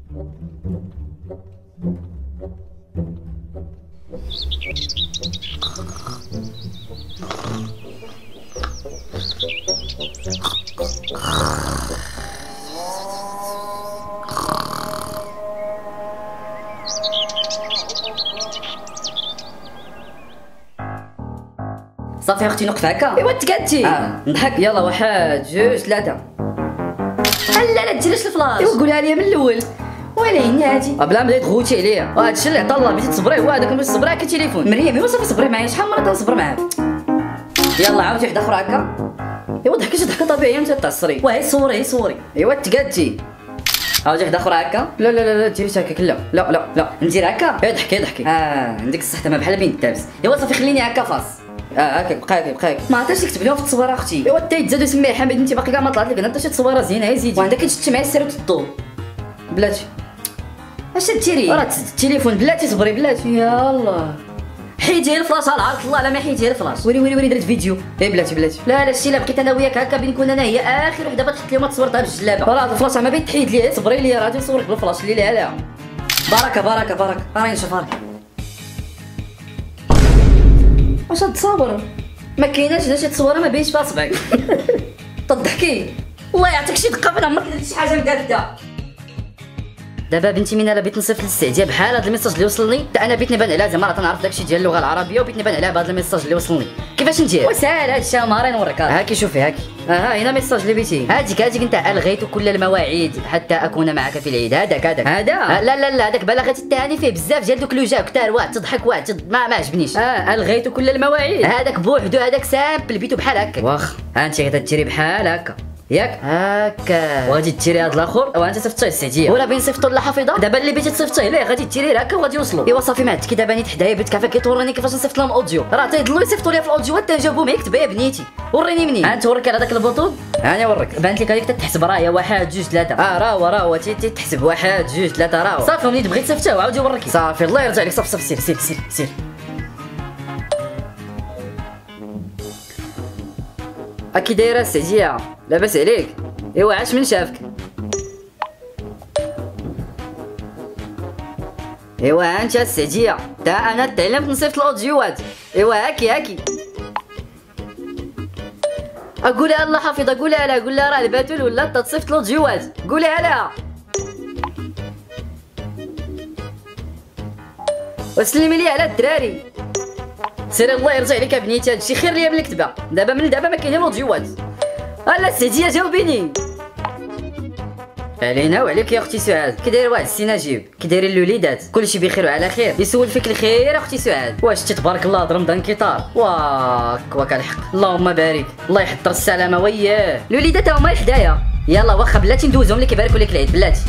صافي اختي نوقف هكا. ايوا تقادتي. نضحك. يلا واحد جوج ثلاثة. لا لا ديريش الفلاش. ايوا قولها لي من الاول. وين هادي؟ بلا ما تغوتي عليا. هذا الشيء اللي عطا الله بغيتي تصبري هو هذاك باش تصبري هكا تليفون. مريم ايوا صافي صبري معايا شحال مرة تنصبر معاك. يلا عاودي وحده اخرى هكا. ايوا ضحكي ضحكه طبيعيه انت تعصري. واه صوري صوري. ايوا تقادتي. عاودي وحده اخرى هكا. لا لا لا لا ديريش هكاك. لا لا لا لا ندير هكا. ضحكي ضحكي. عندك الصح تما بحال بين الدابس. ايوا صافي خليني هكا فاص. هكاك بقاك. ما عرفتش نكتب لهم في التصويره اختي. ايوا حتى يتزادوا سميه حميد انت باقي كاع ما طلعت لك هنا حتى شي تصويره زينه هي زيدي. وعندك تشتي معايا السير وتضو. بلاتي اش ديري؟ راه التليفون بلاتي صبري بلاتي. يالله حيدي الفلاش على عرض الله لا ما حيدي الفلاش. وري درت فيديو. بلاتي لا لا شتي لا بقيت انا وياك هكا بين كنا انا هي اخر وحده بغات تحط لهم تصويرتها بالجلابه. راه الفلاش ما بين تحيد ليه صبري لي راه غادي نصورك بالفلاش اللي لا بركه راني نشوف هاك. واش تصاور؟ ما كايناش شي تصويره ما بينش فيها صبعك. تضحكي الله يعطيك شي دقه فين عمرك درتي شي حاجه مقاده. دابا بنتي من الا بغيت نصيفط للسعديه بحال هذا الميساج اللي وصلني حتى انا بغيت نبان عليها زعما راه تنعرف داكشي ديال اللغه العربيه وبغيت نبان عليها بهذا الميساج اللي وصلني. كيفاش ندير؟ وسهل هاد الشيء ماري نوريك. هاكي شوفي هاكي. ها هنا ميساج اللي بغيتي. هاديك انت الغيت كل المواعيد حتى اكون معك في العيد. هذاك هذا لا هذاك بلغت التهاني فيه بزاف ديال دوك لوجا كثار واحد تضحك واحد ما عجبنيش. الغيت كل المواعيد. هذاك بوحدو هذاك سامبل بيتو بحال هكا. واخ انت غادي ديري بحال هكا ياك هكا وغادي ديري هذا الاخر وانت صيفطيه للسعديه ولا بين صيفطو للحفيظه. دابا اللي بغيتي تصيفطيه ليه غادي ديري هكا وغادي يوصلوا. ايوا صافي ما عندك دابا نيت حدايا بنت كافا كيطوروني كيفاش نصيفط لهم اوديو. راه تيضلوا يصيفطوا لي في الاوديو حتى جابوا معاك تبيع بنيتي. وريني منين انت وريك على داك البوطون. انا نوريك بانت لك هذيك تتحسب راهي واحد جوج ثلاثه. راهو تحسب واحد جوج ثلاثه راهو صافي منين بغيت تصيفطها عاود يوريك. صافي الله يرجع لك. صافي سير اكي دايره السعديه لاباس عليك. ايوا عاش من شافك. ايوا انت السعديه تا انا تعلمت نصيفط الاوديوات. ايوا هاكي اقولها الله حافظ. قولها لها قول لها راه الباتول ولا تصيفط الاوديوات. قولها لها وسلمي لي على الدراري. سيري الله يرجع لك بنيتي. هادشي خير ليا من الكتبه. دابا ما كاينين الاوديوات. الا السعديه جاوبيني. علينا وعليك يا اختي سعاد. كي داير واحد السناجيب كي دايرين الوليدات كلشي بخير وعلى خير. يسول فيك الخير اختي سعاد. واش تبارك الله رمضان كيطار واك الحق. اللهم بارك الله يحضر السلامه وياه. الوليدات هما حدايا. يلا واخا بلاتي ندوزهم لك يباركوا لك العيد بلاتي.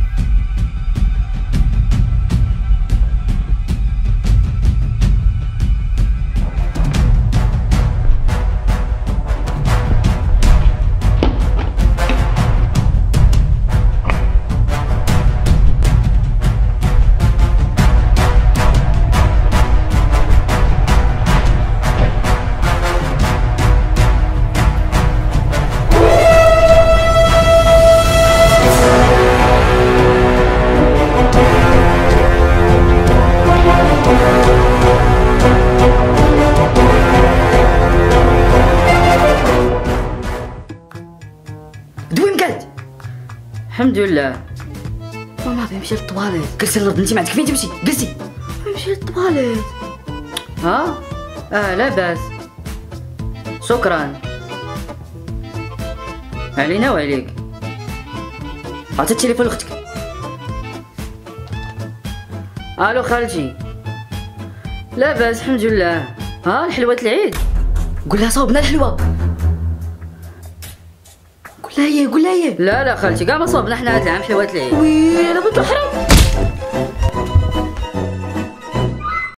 الحمد لله. ماما بيمشي للطواليت. جلسي الارض انت ما عندك فين تمشي. جلسي بيمشي للطواليت. لا باس شكرا. علينا وعليك. عطي التليفون لاختك. الو خالتي. لا باس الحمد لله. الحلوة العيد. قول لها صوبنا الحلوه. قول لها هي. لا خالتي كاع ما صوبنا حنا هاد العام حلوة العيد. وي انا بنت الحرام.